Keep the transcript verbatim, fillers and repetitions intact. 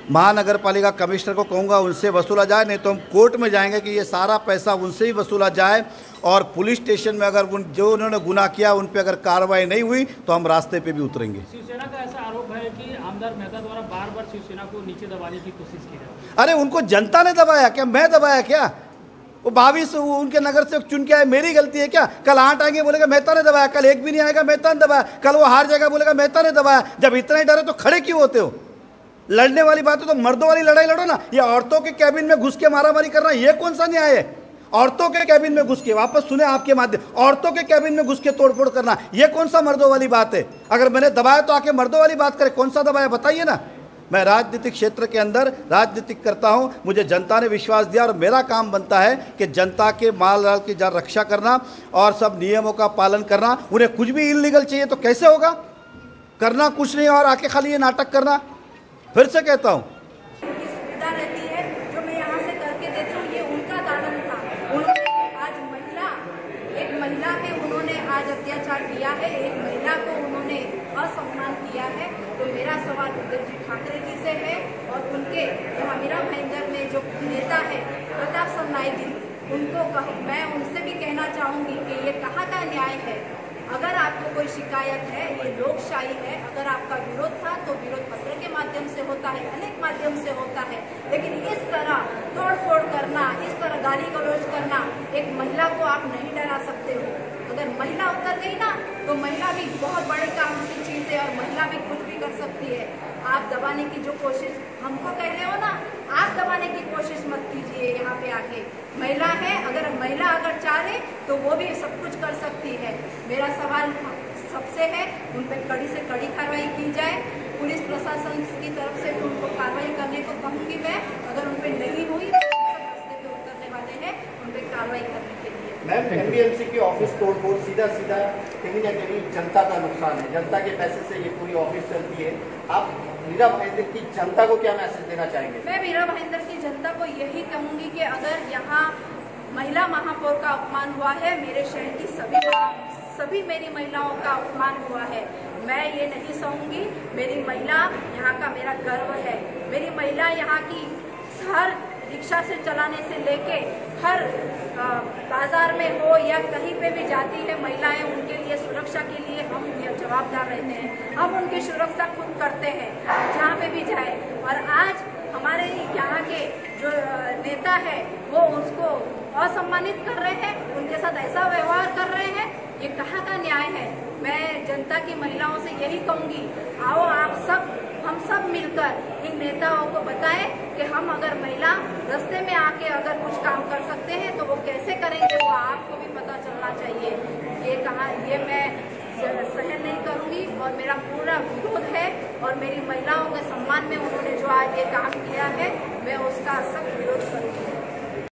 महानगर पालिका कमिश्नर को कहूँगा उनसे वसूला जाए, नहीं तो हम कोर्ट में जाएंगे कि ये सारा पैसा उनसे ही वसूला जाए। और पुलिस स्टेशन में अगर उन जो उन्होंने गुनाह किया उन पे अगर कार्रवाई नहीं हुई तो हम रास्ते पे भी उतरेंगे। शिवसेना का ऐसा आरोप है कि आमदार मेहता द्वारा बार बार शिवसेना को नीचे दबाने की कोशिश की है। अरे उनको जनता ने दबाया क्या, मैं दबाया क्या? वो बाईस उनके नगर से चुन के आए, मेरी गलती है क्या? कल आठ आएंगे बोलेगा मेहता ने दबाया, कल एक भी नहीं आएगा मेहता ने दबाया, कल वो हार जाएगा बोलेगा मेहता ने दबाया। जब इतना ही डरे तो खड़े क्यों होते हो? लड़ने वाली बात है तो मर्दों वाली लड़ाई लड़ो ना। ये औरतों के कैबिन में घुस के मारामारी करना ये कौन सा न्याय है? औरतों के कैबिन में घुस के, वापस सुने आपके माध्यम, औरतों के कैबिन में घुस के तोड़फोड़ करना ये कौन सा मर्दों वाली बात है? अगर मैंने दबाया तो आके मर्दों वाली बात करे, कौन सा दबाया बताइए ना। मैं राजनीतिक क्षेत्र के अंदर राजनीतिक करता हूं, मुझे जनता ने विश्वास दिया और मेरा काम बनता है कि जनता के माल माल की रक्षा करना और सब नियमों का पालन करना। उन्हें कुछ भी इलीगल चाहिए तो कैसे होगा? करना कुछ नहीं और आके खाली ये नाटक करना। फिर से कहता हूं, सुविधा रहती है जो मैं यहाँ से करके देती हूँ, ये उनका दालन था। उन्होंने आज महिला एक महिला पे उन्होंने आज अत्याचार किया है, एक महिला को उन्होंने असम्मान किया है। तो मेरा सवाल उद्धव जी ठाकरे जी से है और उनके जो मीरा भाईंदर में जो नेता है प्रताप सरनाईक जी, उनको कह, मैं उनसे भी कहना चाहूँगी कि ये कहाँ का न्याय है? अगर आपको कोई शिकायत है, ये लोकशाही है, अगर आपका विरोध था तो विरोध पत्र के माध्यम से होता है, अनेक माध्यम से होता है, लेकिन इस तरह तोड़फोड़ करना, इस तरह गाली गलौज करना, एक महिला को आप नहीं डरा सकते हो। अगर महिला उतर गई ना तो महिला भी बहुत बड़े काम की चीज है और महिला भी कुछ भी कर सकती है। आप दबाने की जो कोशिश हमको कह रहे हो ना, आप दबाने की कोशिश मत कीजिए। यहाँ पे आके महिला है, अगर महिला अगर चाहे तो वो भी सब कुछ कर सकती है। मेरा सवाल सबसे है, उन पर कड़ी से कड़ी कार्रवाई की जाए। पुलिस प्रशासन की तरफ से भी उनको कार्रवाई करने को कहूँगी मैं। अगर उन पर नहीं हुई तो रास्ते पे उतरने वाले हैं, उन पर कार्रवाई करने के लिए। मैम, एमबीएमसी की ऑफिस तोड़फोड़ सीधा सीधा कहीं ना कहीं जनता का नुकसान है। जनता के पैसे से ये पूरी ऑफिस चलती है। आप मीरा भाईंदर की जनता को क्या मैसेज देना चाहेंगे? मैं मीरा भाईंदर की जनता को यही कहूँगी कि अगर यहाँ महिला महापौर का अपमान हुआ है, मेरे शहर की सभी सभी मेरी महिलाओं का अपमान हुआ है, मैं ये नहीं सहूंगी। मेरी महिला यहाँ का मेरा गर्व है। मेरी महिला यहाँ की हर रिक्शा से चलाने से लेके हर आ, बाजार में हो या कहीं पे भी जाती है महिलाएं, उनके लिए सुरक्षा के लिए हम जवाबदार रहते हैं। हम उनकी सुरक्षा खुद करते हैं जहाँ पे भी जाए। और आज हमारे यहाँ के जो नेता है वो उसको असम्मानित कर रहे हैं, उनके साथ ऐसा व्यवहार कर रहे हैं, ये कहाँ का न्याय है? मैं जनता की महिलाओं से यही कहूँगी, आओ आप सब हम सब मिलकर इन नेताओं को बताएं कि हम अगर महिला रास्ते में आके अगर कुछ काम कर सकते हैं तो वो कैसे करेंगे, वो आपको भी पता चलना चाहिए। ये कहा ये मैं सहन नहीं करूंगी और मेरा पूरा विरोध है। और मेरी महिलाओं के सम्मान में उन्होंने जो आज ये काम किया है, मैं उसका सख्त विरोध करूंगी।